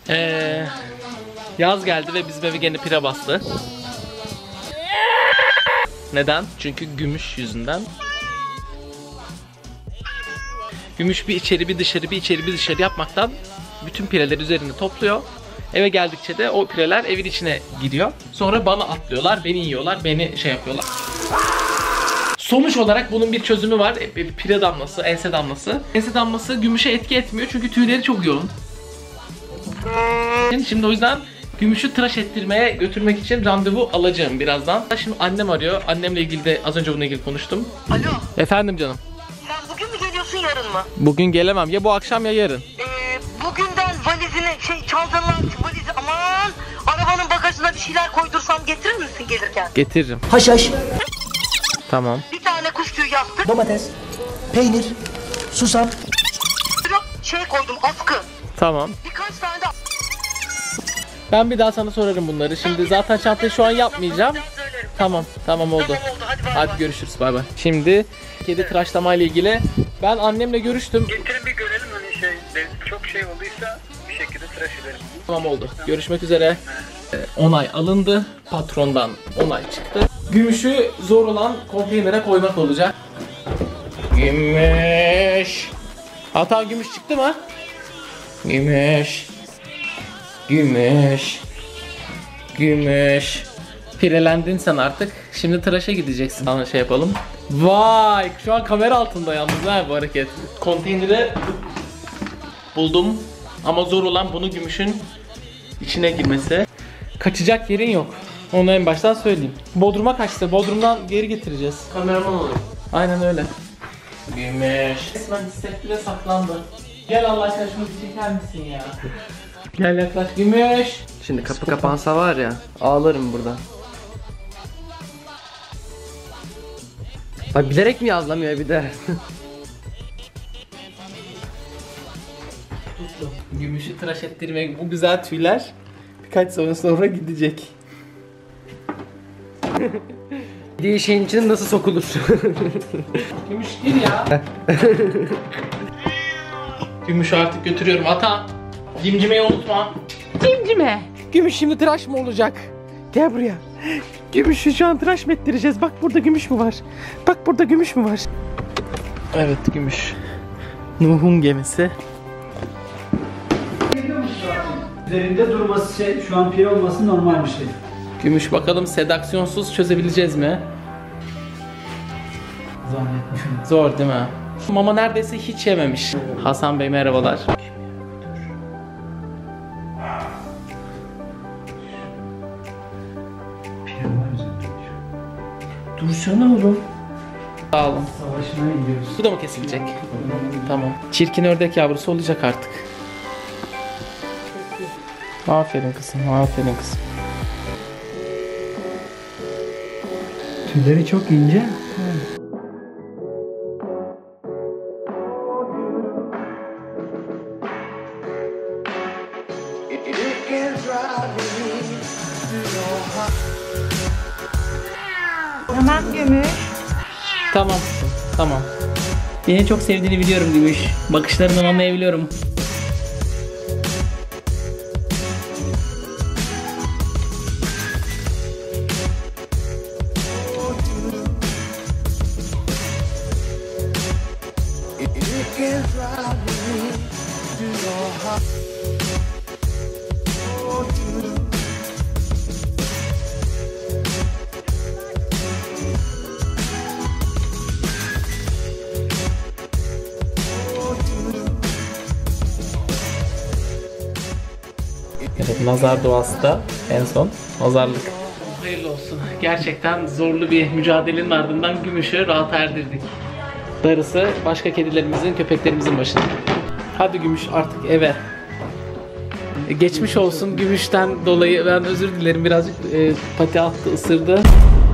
Yaz geldi ve bizim evi gene pire bastı. Neden? Çünkü Gümüş yüzünden. Gümüş bir içeri bir dışarı bir içeri bir dışarı yapmaktan bütün pireleri üzerinde topluyor. Eve geldikçe de o pireler evin içine giriyor. Sonra bana atlıyorlar, beni yiyorlar, beni şey yapıyorlar. Sonuç olarak bunun bir çözümü var. Pire damlası, ense damlası. Ense damlası Gümüş'e etki etmiyor çünkü tüyleri çok yoğun. Şimdi o yüzden Gümüş'ü tıraş ettirmeye götürmek için randevu alacağım birazdan. Şimdi annem arıyor. Annemle ilgili de az önce bununla ilgili konuştum. Alo. Efendim canım. Sen bugün mü geliyorsun yarın mı? Bugün gelemem. Ya bu akşam ya yarın. Bugünden valizini çantanı valizi aman arabanın bagajına bir şeyler koydursam getirir misin gelirken? Getiririm. Haşhaş, Tamam. Bir tane kuş tüyü yastık. domates, peynir, susam. Koydum askı. Tamam. Birkaç tane de Ben bir daha sana sorarım bunları. Şimdi zaten çantayı şu an yapmayacağım. söylerim. Tamam. Tamam oldu. Tamam oldu hadi bay Hadi bay. görüşürüz. Bay bay. Şimdi kedi tıraşlama ile ilgili ben annemle görüştüm. Getirin bir görelim hani çok şey olduysa bir şekilde tıraş edelim. Tamam oldu. Görüşmek üzere. Onay alındı. Patrondan onay çıktı. Gümüşü zor olan konteynere koymak olacak. Gümüş. Hata gümüş çıktı mı? Gümüş. Gümüş. Gümüş. Pirelendin sen artık. Şimdi tıraşa gideceksin. Sana şey yapalım. Vay! Şu an kamera altında yalnız ha bu hareket. Konteyneri buldum. Ama zor olan bunu Gümüş'ün içine girmesi. Kaçacak yerin yok. Onu en baştan söyleyeyim. Bodrum'a kaçtı. Bodrum'dan geri getireceğiz. Kameraman olur. Aynen öyle. Gümüş. Resmen hissetti ve saklandı. Gel Allah aşkına şunu bir çeker misin ya? Gel yaklaş Gümüş. Şimdi kapı kapansa var ya ağlarım burada. Bak bilerek mi yazlamıyor bir de? Gümüşü tıraş ettirmek bu güzel tüyler birkaç sene sonra gidecek. Dediği şeyin içine nasıl sokulur? Gümüş gir ya. Gümüşü artık götürüyorum ata. Cimcimeyi unutma. Cimcime. Gümüş şimdi tıraş mı olacak? Gel buraya. Gümüşü şu an tıraş mı ettireceğiz? Bak burada gümüş mü var? Bak burada gümüş mü var? Evet Gümüş. Nuh'un gemisi. Üzerinde durması şu an pire olması normal bir şey. Gümüş bakalım sedaksiyonsuz çözebileceğiz mi? Zannetmiyorum. Zor değil mi? Mama neredeyse hiç yememiş. Hasan Bey merhabalar. Pire var üzerinde. Dursana oğlum. Sağ olun. Savaşına gidiyoruz. Bu da mı kesilecek? Tamam. Çirkin ördek yavrusu olacak artık. Aferin kızım, aferin kızım. Tüyleri çok ince. Tamam Gümüş. Tamam, tamam. Beni çok sevdiğini biliyorum Gümüş. Bakışlarından anlayabiliyorum. Evet, nazar duası da en son nazarlık. Hayırlı olsun. Gerçekten zorlu bir mücadelenin ardından Gümüş'ü rahata erdirdik. Darısı başka kedilerimizin, köpeklerimizin başına. Hadi Gümüş artık eve. Geçmiş olsun Gümüş'ten dolayı ben özür dilerim, birazcık pati attı, ısırdı.